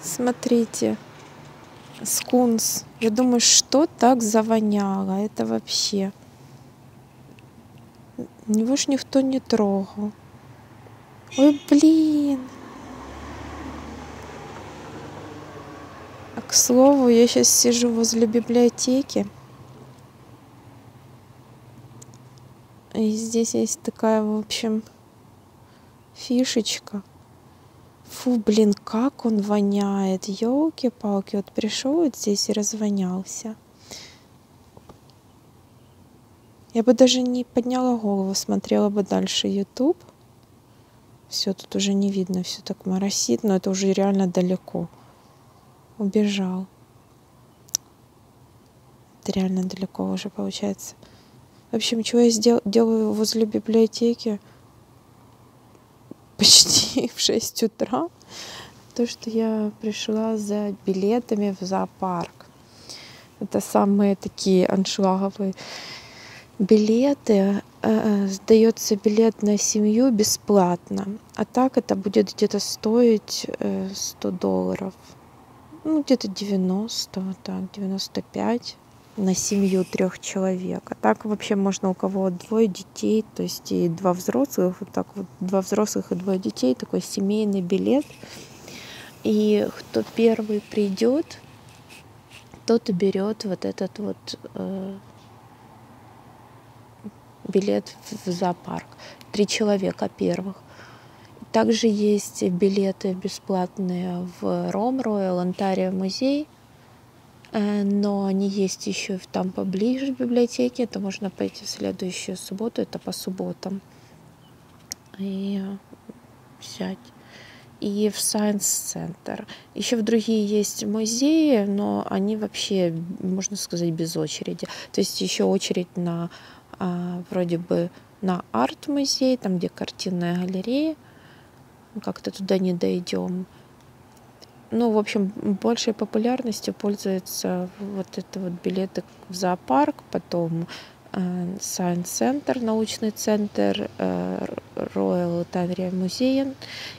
Смотрите, скунс. Я думаю, что так завоняло? Это вообще. Его ж никто не трогал. Ой, блин. А к слову, я сейчас сижу возле библиотеки. И здесь есть такая, в общем, фишечка. Фу, блин, как он воняет. Ёлки-палки. Вот пришел вот здесь и развонялся. Я бы даже не подняла голову, смотрела бы дальше YouTube. Все, тут уже не видно, все так моросит, но это уже реально далеко. Убежал. Это реально далеко уже получается. В общем, чего я делаю возле библиотеки почти в 6 утра? То, что я пришла за билетами в зоопарк. Это самые такие аншлаговые билеты. Сдается билет на семью бесплатно. А так это будет где-то стоить $100. Ну, где-то 90, вот так, 95 на семью 3 человек. А так вообще можно у кого 2 детей, то есть и 2 взрослых, вот так вот 2 взрослых и 2 детей, такой семейный билет. И кто первый придет, тот и берет вот этот вот билет в зоопарк. 3 человека первых. Также есть билеты бесплатные в Rom-Royal, Ontario музей, но они есть еще там поближе в библиотеке. Это можно пойти в следующую субботу, это по субботам, и взять. И в Science Center. Еще в другие есть музеи, но они вообще, можно сказать, без очереди. То есть еще очередь на вроде бы на арт-музей, там где картинная галерея. Как-то туда не дойдем. Ну, в общем, большей популярностью пользуются вот это вот билеты в зоопарк, потом Science Center, научный центр, Royal Ontario музей,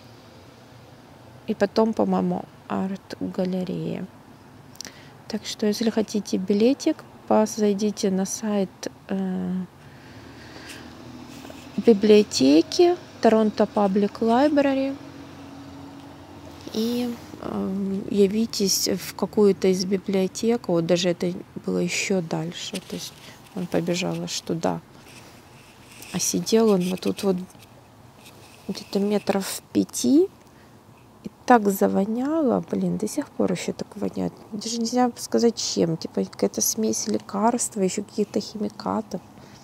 и потом, по-моему, арт-галерея. Так что, если хотите билетик, зайдите на сайт библиотеки Toronto Public Library и явитесь в какую-то из библиотек. Вот даже это было еще дальше. То есть он побежал аж туда. А сидел он вот тут вот где-то 5 метров. И так завоняло, блин, до сих пор еще так воняет. Даже нельзя сказать чем. Типа какая-то смесь лекарства, еще каких-то химикатов.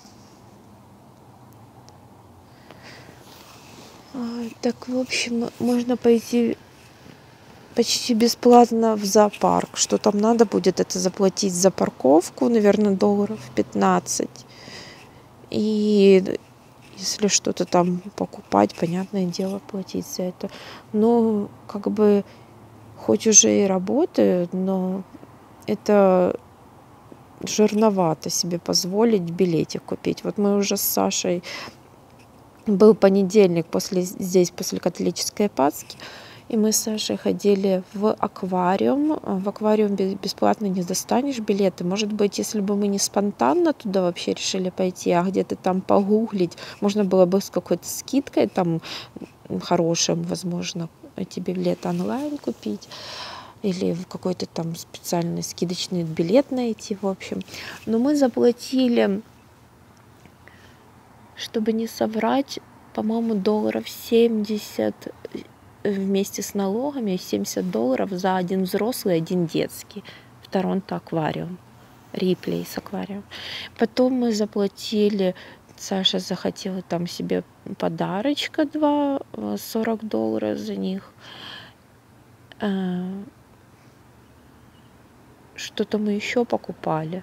Так, в общем, можно пойти почти бесплатно в зоопарк. Что там надо будет, это заплатить за парковку, наверное, $15. И если что-то там покупать, понятное дело, платить за это. Но как бы хоть уже и работаю, но это жирновато себе позволить билетик купить. Вот мы уже с Сашей, был понедельник здесь после католической Пасхи, и мы с Сашей ходили в аквариум. В аквариум бесплатно не достанешь билеты. Может быть, если бы мы не спонтанно туда вообще решили пойти, а где-то там погуглить, можно было бы с какой-то скидкой там хорошим, возможно, эти билеты онлайн купить. Или в какой-то там специальный скидочный билет найти, в общем. Но мы заплатили, чтобы не соврать, по-моему, $70 вместе с налогами, $70 за один взрослый, один детский в Торонто аквариум, Риплейс аквариум. Потом мы заплатили, Саша захотела там себе подарочка $40 за них. Что-то мы еще покупали.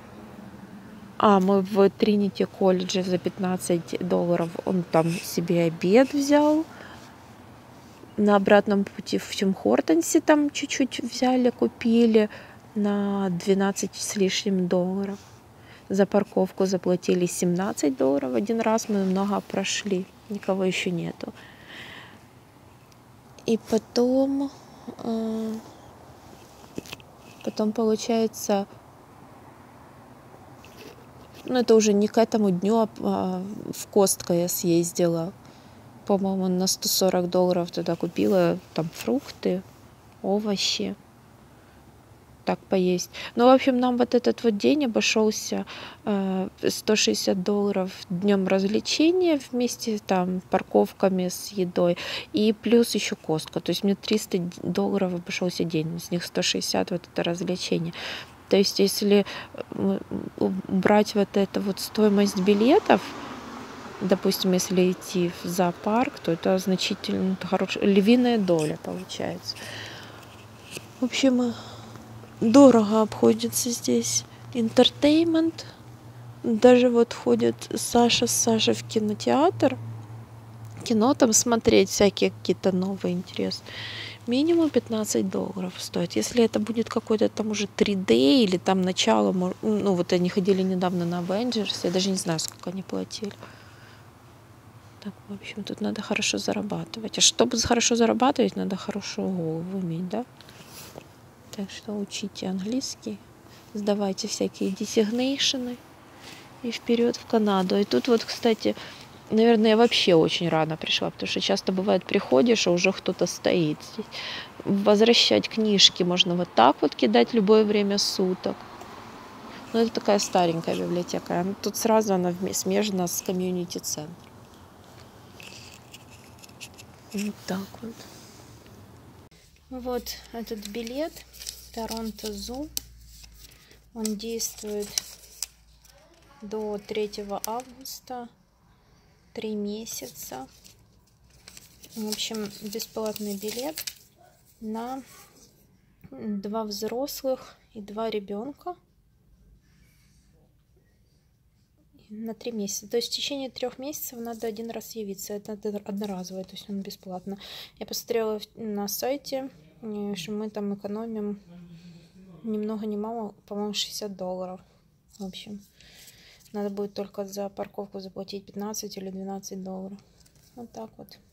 Мы в Тринити колледже за $15 он там себе обед взял. На обратном пути в Тим Хортонсе там чуть-чуть взяли, купили на $12 с лишним. За парковку заплатили $17. Один раз мы много прошли, никого еще нету. И потом Потом получается, ну это уже не к этому дню, а в Костко я съездила. По-моему, на $140 туда купила там фрукты, овощи. Так поесть. Ну, в общем, нам вот этот вот день обошелся $160 днем развлечения вместе там парковками с едой и плюс еще Костка. То есть мне $300 обошелся день, из них 160 вот это развлечение. То есть если брать вот эту вот стоимость билетов, допустим, если идти в зоопарк, то это значительно хорошая, львиная доля получается. В общем, дорого обходится здесь интертеймент. Даже вот ходит Саша с Сашей в кинотеатр. Кино там смотреть, всякие какие-то новые интересы. Минимум $15 стоит. Если это будет какой-то там уже 3D или там начало, ну вот они ходили недавно на Avengers, я даже не знаю, сколько они платили. Так, в общем, тут надо хорошо зарабатывать. А чтобы хорошо зарабатывать, надо хорошую голову иметь, да? Так что учите английский, сдавайте всякие designation и вперед в Канаду. И тут вот, кстати, наверное, я вообще очень рано пришла, потому что часто бывает, приходишь, а уже кто-то стоит здесь. Возвращать книжки можно вот так вот кидать любое время суток. Но это такая старенькая библиотека. Тут сразу она смежена с комьюнити-центром. Вот так вот. Вот этот билет Торонто Зу. Он действует до 3 августа. 3 месяца. В общем, бесплатный билет на 2 взрослых и 2 ребенка. На 3 месяца. То есть в течение 3 месяцев надо 1 раз явиться. Это одноразовый, то есть он бесплатно. Я посмотрела на сайте, что мы там экономим ни много ни мало, по-моему, $60. В общем, надо будет только за парковку заплатить $15 или $12. Вот так вот.